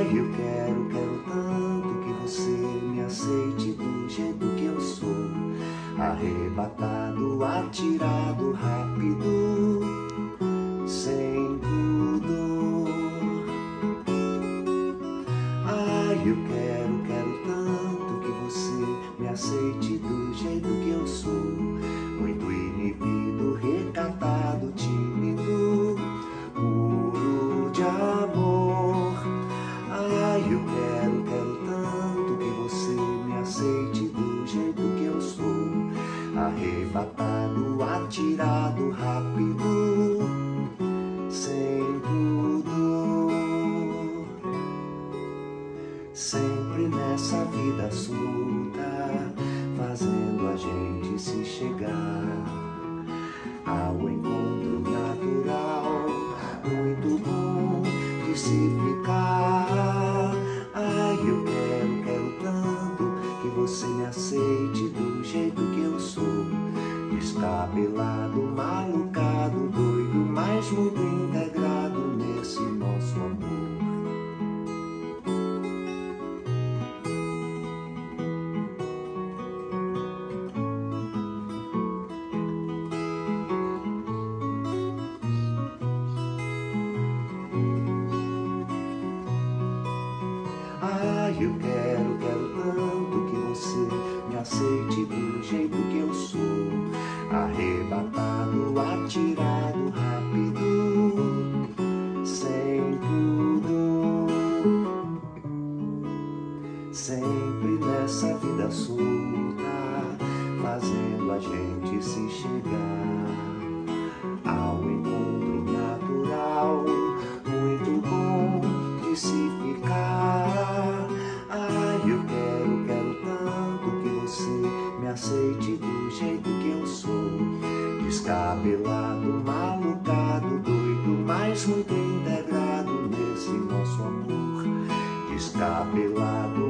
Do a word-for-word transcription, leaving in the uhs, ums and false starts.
Ai, eu quero, quero tanto que você me aceite do jeito que eu sou. Arrebatado, atirado, rápido, sem pudor. Ai, eu quero, quero tanto que você me aceite do jeito que eu sou. Muito inibido, recatado, tímido, puro de amor. Ai, eu quero, quero tanto que você me aceite do jeito que eu sou. Arrebatado, atirado, rápido, sem pudor. Sempre nessa vida solta, fazendo a gente se chegar ao encontro natural, muito bom de se ficar. Ai, eu quero, quero tanto que você me aceite do jeito que eu sou. Descabelado, malucado, doido, mas muito integrado nesse nosso amor. Ai, eu quero, quero tanto que você me aceite do jeito que eu sou. Arrebatado, atirado, rápido, sem pudor. Sempre nessa vida solta, fazendo a gente se chegar ao encontro natural, muito bom de se ficar. Ai, eu quero, quero tanto que você me aceite do jeito que eu sou. Descabelado, malucado, doido, mas muito integrado nesse nosso amor. Descabelado,